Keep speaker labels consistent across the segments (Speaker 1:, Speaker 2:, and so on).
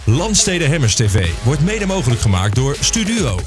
Speaker 1: Landstede Hemmers TV wordt mede mogelijk gemaakt door Studuo.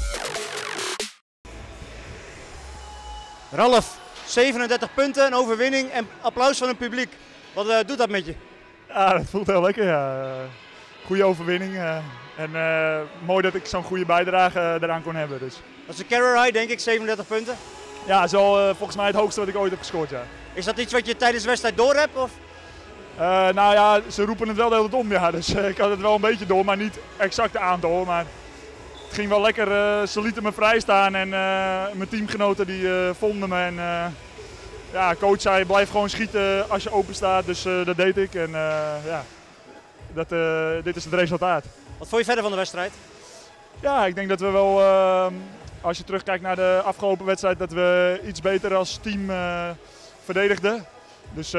Speaker 2: Ralf, 37 punten, een overwinning en applaus van het publiek. Wat doet dat met je?
Speaker 3: Ja, dat voelt heel lekker. Ja. Goede overwinning. En mooi dat ik zo'n goede bijdrage eraan kon hebben. Dus.
Speaker 2: Dat is een career high, denk ik, 37 punten.
Speaker 3: Ja, dat is wel volgens mij het hoogste wat ik ooit heb gescoord. Ja.
Speaker 2: Is dat iets wat je tijdens de wedstrijd door hebt? Of?
Speaker 3: Nou ja, ze roepen het wel de hele tijd om. Ja. Dus ik had het wel een beetje door, maar niet exact de aantal. Maar het ging wel lekker. Ze lieten me vrij staan en mijn teamgenoten die vonden me. En, ja, coach zei blijf gewoon schieten als je open staat. Dus dat deed ik. En ja, dit is het resultaat.
Speaker 2: Wat vond je verder van de wedstrijd?
Speaker 3: Ja, ik denk dat we wel, als je terugkijkt naar de afgelopen wedstrijd, dat we iets beter als team verdedigden. Dus,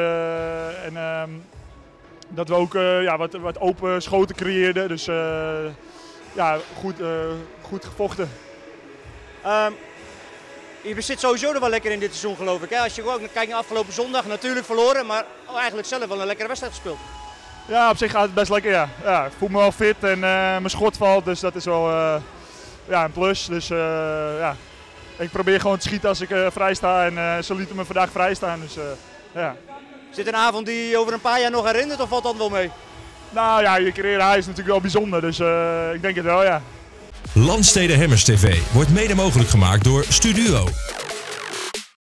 Speaker 3: dat we ook ja, wat open schoten creëerden. Dus ja, goed gevochten.
Speaker 2: Je zit sowieso er wel lekker in dit seizoen, geloof ik. Hè? Als je ook kijkt naar afgelopen zondag, natuurlijk verloren, maar eigenlijk zelf wel een lekkere wedstrijd gespeeld.
Speaker 3: Ja, op zich gaat het best lekker, ja. Ja, ik voel me wel fit en mijn schot valt, dus dat is wel ja, een plus. Dus ja, ik probeer gewoon te schieten als ik vrij sta en ze lieten me vandaag vrij staan. Dus, ja.
Speaker 2: Is dit een avond die je over een paar jaar nog herinnert of valt dat wel mee?
Speaker 3: Nou ja, je carrière is natuurlijk wel bijzonder, dus ik denk het wel, ja.
Speaker 1: Landstede Hemmers TV wordt mede mogelijk gemaakt door Studuo.